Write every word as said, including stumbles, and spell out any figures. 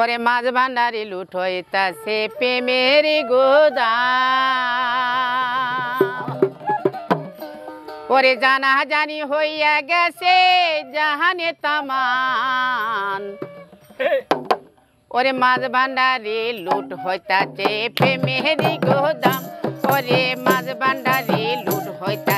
ওরে মাঝ ভান্ডারি লুট হইতাছে প্রেমের গোদাম ওরে জানা জানি হইয়া গেছে জাহানে তামান ওরে মাঝ ভান্ডারি লুট হইতাছে প্রেমের গোদাম ওরে মাঝ ভান্ডারি লুট হইতা